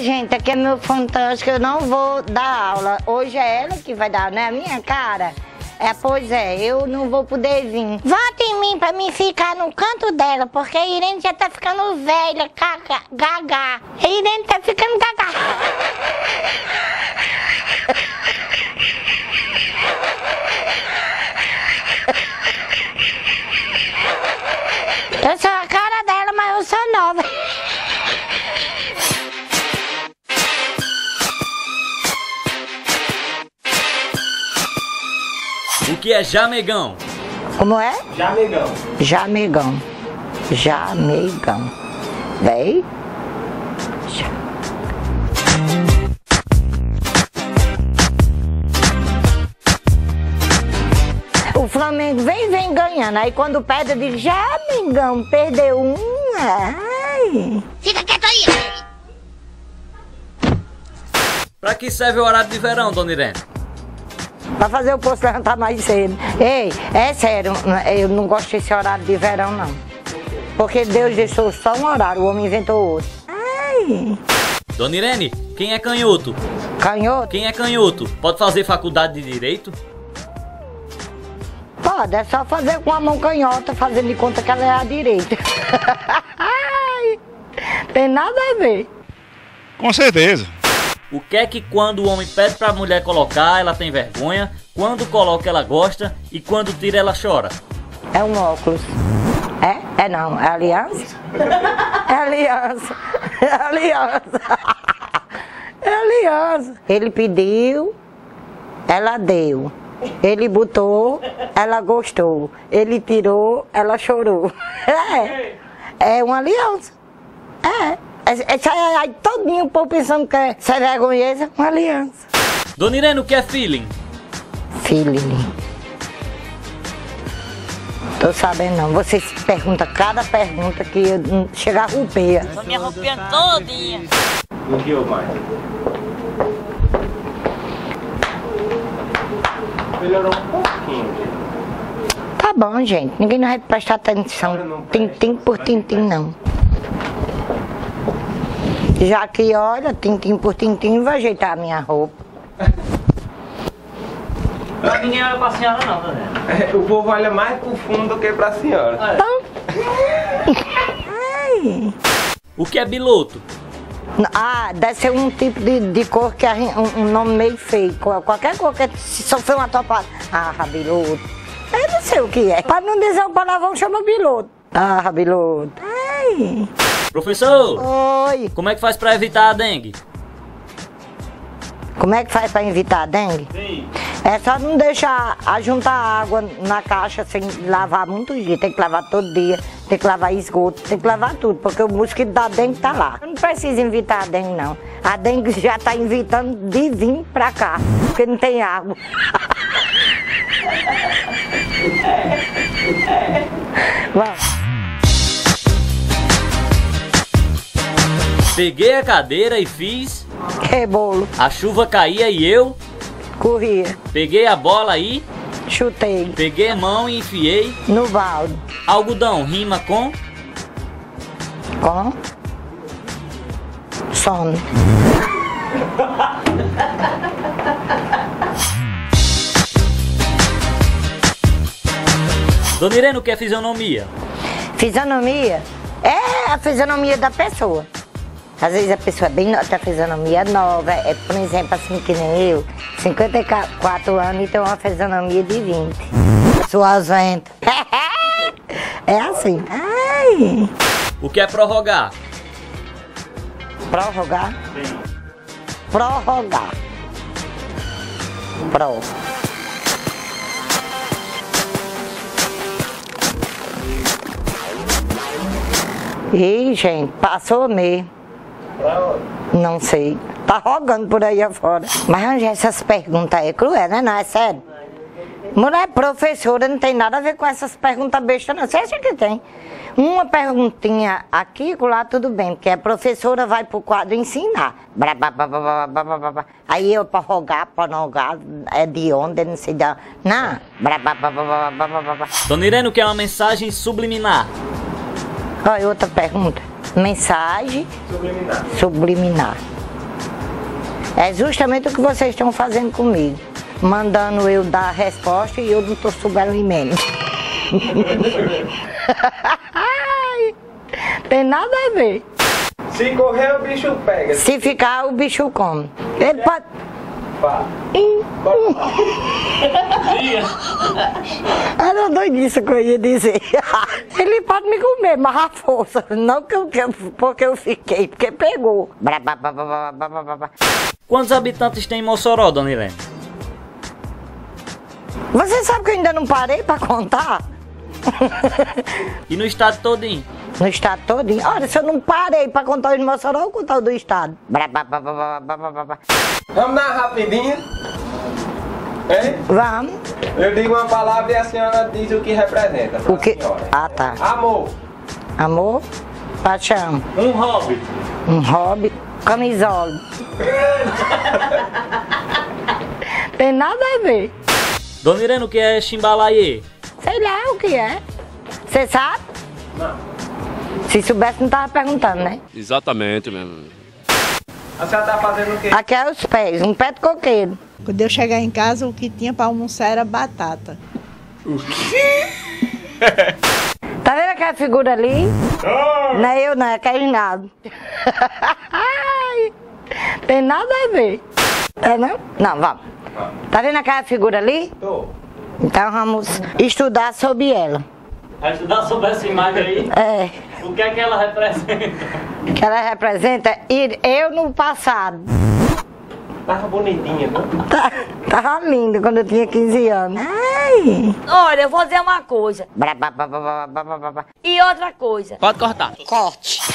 gente, aqui é meu fantástico, eu não vou dar aula. Hoje é ela que vai dar, né? A minha cara. Pois é, eu não vou poder vir. Vota em mim pra mim ficar no canto dela, porque a Irene já tá ficando velha, gaga. A Irene tá ficando gaga. Eu sou a cara dela, mas eu sou nova. O que é jamegão? Como é? Jamegão. Jamegão. Jamegão. Vem. O Flamengo vem ganhando. Aí quando perde, eu digo, Jamegão, perdeu um. Ai. Fica quieto aí! Pra que serve o horário de verão, dona Irene? Pra fazer o posto levantar mais cedo. Ei, é sério, eu não gosto desse horário de verão, não. Porque Deus deixou só um horário, o homem inventou outro. Ai. Dona Irene, quem é canhoto? Canhoto? Quem é canhoto? Pode fazer faculdade de Direito? Pode, é só fazer com a mão canhota, fazendo de conta que ela é a direita. Ai, tem nada a ver. Com certeza. O que é que quando o homem pede pra mulher colocar, ela tem vergonha, quando coloca ela gosta e quando tira ela chora? É um óculos. É não, é aliança? É aliança. É aliança. É aliança. Ele pediu, ela deu. Ele botou, ela gostou. Ele tirou, ela chorou. É uma aliança. Aí todinho o povo pensando que é sem vergonha, uma aliança. Dona Irene, o que é feeling? Feeling. Tô sabendo não. Você se pergunta cada pergunta que eu chega a rupeia. Tô me arrupiando todinha. O que eu mais? Melhorou um pouquinho. Tá bom, gente. Ninguém não vai prestar atenção. Tintim por tintim, não. Já que, olha, tintim por tintim, vai ajeitar a minha roupa. Ninguém olha pra senhora não, dona Irene. O povo olha mais pro fundo do que pra senhora. Ai. O que é biloto? Deve ser um tipo de cor que um nome meio feio. Qualquer cor que sofreu uma topada. Rabiloto. Eu não sei o que é. Para não dizer um palavrão, chama biloto. Rabiloto. Ai. Professor! Oi. Como é que faz pra evitar a dengue? Como é que faz para evitar a dengue? Sim. É só não deixar juntar água na caixa sem lavar muitos dias. Tem que lavar todo dia, tem que lavar esgoto, tem que lavar tudo, porque o mosquito da dengue tá lá. Não precisa evitar a dengue, não. A dengue já tá evitando de vir pra cá, porque não tem água. Vamos. Peguei a cadeira e fiz. Rebolo, A chuva caía e eu. corria, Peguei a bola e. chutei, Peguei a mão e enfiei. no balde, Algodão rima com. com sono. Dona Irene, o que é fisionomia? Fisionomia é a fisionomia da pessoa. Às vezes a pessoa é bem nova, a fisionomia nova, por exemplo, assim que nem eu, 54 anos e tem uma fisionomia de 20. Suas ventas. É assim. Ai. O que é prorrogar? Prorrogar? Prorrogar. Pro. Ih, gente, passou mesmo. Não sei. Tá rogando por aí afora. Mas onde essas perguntas aí é cruel, né? Não, é sério. Mulher professora não tem nada a ver com essas perguntas bestas, não. Você acha que tem? Uma perguntinha aqui, lá tudo bem, porque a professora vai pro quadro ensinar. Aí eu pra rogar, pra não rogar, é de onde, não sei de onde. Não. Dona Irene, o que é uma mensagem subliminar? Olha, outra pergunta. Mensagem Subliminar. subliminar. É justamente o que vocês estão fazendo comigo. Mandando eu dar a resposta e eu não tô sabendo mesmo. Tem nada a ver. Se correr, o bicho pega. Se ficar, o bicho come. Ele pode... Fala. Era doidice que eu ia dizer. Ele pode me comer, mas a força. Não porque eu fiquei, porque pegou. Quantos habitantes tem em Mossoró, dona Irene? Você sabe que eu ainda não parei pra contar? E no estado todinho? No estado todinho. Olha, se eu não parei pra contar o de Mossoró, eu vou contar o do estado. Vamos dar rapidinho? Hein? Vamos. Eu digo uma palavra e a senhora diz o que representa. O que? Senhora. Ah, tá. Amor. Amor, paixão, Um hobby. um hobby, camisola. Tem nada a ver. Dona Irene, o que é chimbalaie? Sei lá o que é. Você sabe? Não. Se soubesse, não tava perguntando, né? Exatamente mesmo. A senhora tá fazendo o quê? Aqui é os pés, um pé de coqueiro. Quando eu chegar em casa, o que tinha para almoçar era batata. Tá vendo aquela figura ali? Não é eu não, é Reinaldo. Tem nada a ver. É não? Não, vamos. Tá vendo aquela figura ali? Tô. Então vamos estudar sobre ela. Vai estudar sobre essa imagem aí? É, O que é que ela representa? que ela representa eu no passado. Tava bonitinha, não? Tava linda quando eu tinha 15 anos. Ai. Olha, eu vou dizer uma coisa. Brá, brá, brá, brá, brá, brá, brá. E outra coisa. Pode cortar. Corte.